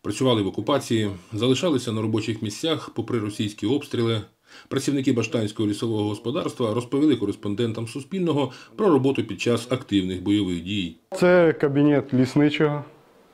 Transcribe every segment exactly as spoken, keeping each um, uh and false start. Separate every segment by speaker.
Speaker 1: Працювали в окупації, залишалися на робочих місцях попри російські обстріли. Працівники Баштанського лісового господарства розповіли кореспондентам Суспільного про роботу під час активних бойових дій.
Speaker 2: Це кабінет лісничого,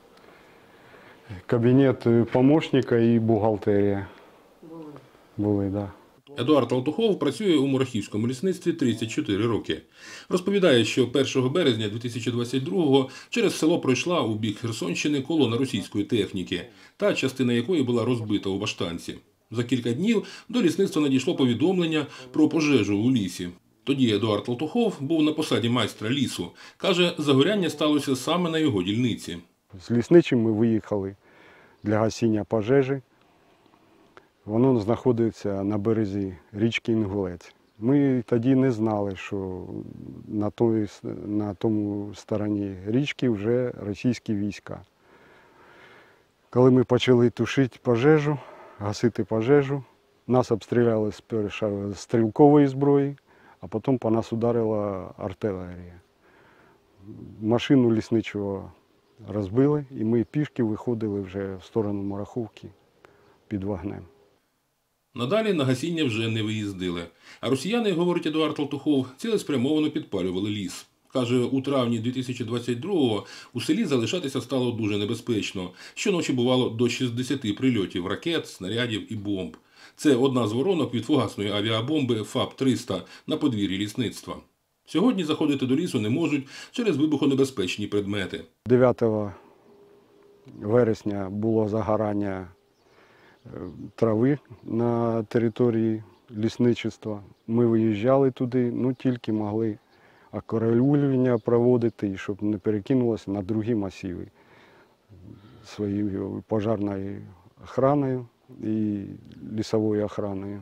Speaker 2: кабінет помічника і бухгалтерія. Були. Були, так. Да.
Speaker 1: Едуард Алтухов працює у Мурахівському лісництві тридцять чотири роки. Розповідає, що першого березня дві тисячі двадцять другого через село пройшла у бік Херсонщини колона російської техніки, та частина якої була розбита у Баштанці. За кілька днів до лісництва надійшло повідомлення про пожежу у лісі. Тоді Едуард Алтухов був на посаді майстра лісу. Каже, загоряння сталося саме на його дільниці.
Speaker 2: З лісничим ми виїхали для гасіння пожежі. Воно знаходиться на березі річки Інгулець. Ми тоді не знали, що на, той, на тому стороні річки вже російські війська. Коли ми почали тушити пожежу, гасити пожежу, нас обстріляли спершу з стрілкової зброї, а потім по нас ударила артилерія. Машину лісничого розбили, і ми пішки виходили вже в сторону Мурахівки під вогнем.
Speaker 1: Надалі на гасіння вже не виїздили. А росіяни, говорить Едуард Алтухов, цілеспрямовано підпалювали ліс. Каже, у травні дві тисячі двадцять другого у селі залишатися стало дуже небезпечно. Щоночі бувало до шістдесяти прильотів ракет, снарядів і бомб. Це одна з воронок від фугасної авіабомби ФАП триста на подвір'ї лісництва. Сьогодні заходити до лісу не можуть через вибухонебезпечні предмети.
Speaker 2: дев'ятого вересня було загорання трави на території лісничества. Ми виїжджали туди, ну тільки могли окорелювання проводити, щоб не перекинулося на другі масиви своєю пожежною охороною і лісовою охороною.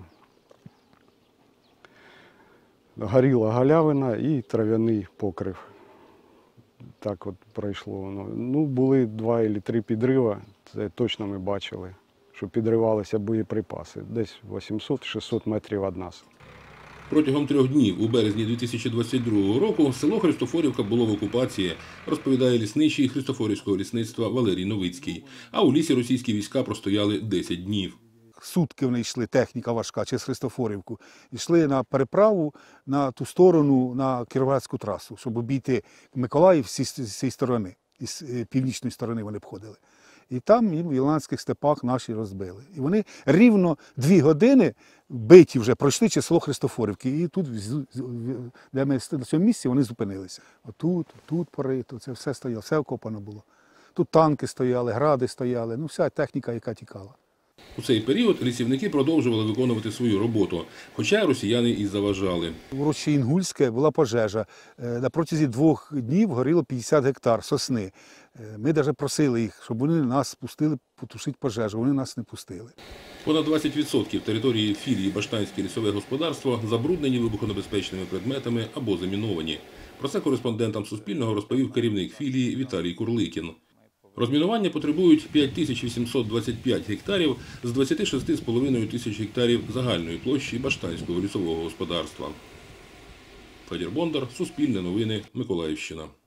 Speaker 2: Горіла галявина і трав'яний покрив. Так от пройшло воно. Ну, були два або три підриви, це точно ми бачили, що підривалися боєприпаси. Десь вісімсот-шістсот метрів від нас.
Speaker 1: Протягом трьох днів у березні дві тисячі двадцять другого року село Христофорівка було в окупації, розповідає лісничий Христофорівського лісництва Валерій Новицький. А у лісі російські війська простояли десять днів.
Speaker 3: Сутки вони йшли, техніка важка, через Христофорівку. Йшли на переправу на ту сторону, на Кіровоградську трасу, щоб обійти Миколаїв з цієї сторони, з північної сторони вони обходили. І там їм в Ілландських степах наші розбили. І вони рівно дві години биті вже пройшли через село Христофорівки. І тут, де ми на цьому місці, вони зупинилися. Отут, тут порито, це все стояло, все окопано було. Тут танки стояли, гради стояли, ну вся техніка, яка тікала.
Speaker 1: У цей період лісівники продовжували виконувати свою роботу, хоча росіяни і заважали.
Speaker 3: У урочищі Інгульське була пожежа. На протязі двох днів горіло п'ятдесят гектар сосни. Ми навіть просили їх, щоб вони нас пустили потушити пожежу. Вони нас не пустили.
Speaker 1: Понад двадцять відсотків території філії Баштанське лісове господарство забруднені вибухонебезпечними предметами або заміновані. Про це кореспондентам Суспільного розповів керівник філії Віталій Курликін. Розмінування потребують п'ять тисяч вісімсот двадцять п'ять гектарів з двадцяти шести з половиною тисяч гектарів загальної площі Баштанського лісового господарства. Федір Бондар, Суспільне новини, Миколаївщина.